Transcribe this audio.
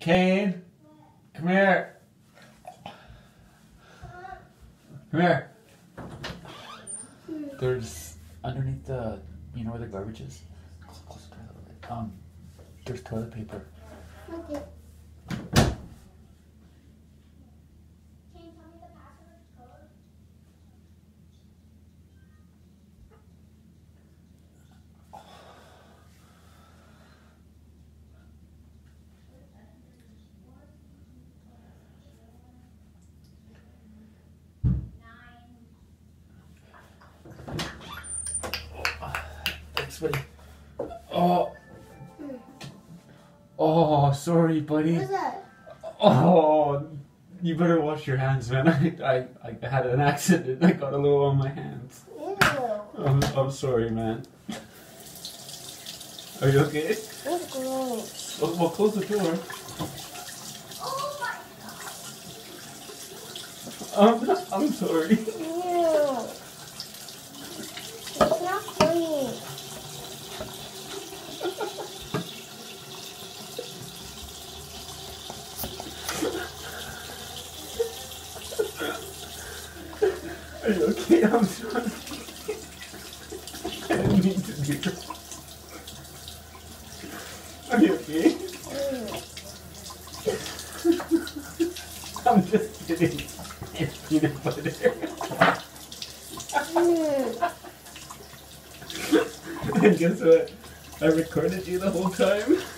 Kane, come here. Come here. There's underneath the, you know where the garbage is? Close the door a little bit. There's toilet paper. Okay. Thanks, buddy. Oh, sorry, buddy. What's that? Oh, you better wash your hands, man. I had an accident. I got a little on my hands. Ew. I'm sorry, man. Are you okay? That's gross. Well, close the door. Oh my I'm sorry. Ew. It's not clean. Are you okay? I'm sorry. I didn't mean to do that. Are you okay? I'm just kidding. It's peanut butter. And guess what? I recorded you the whole time.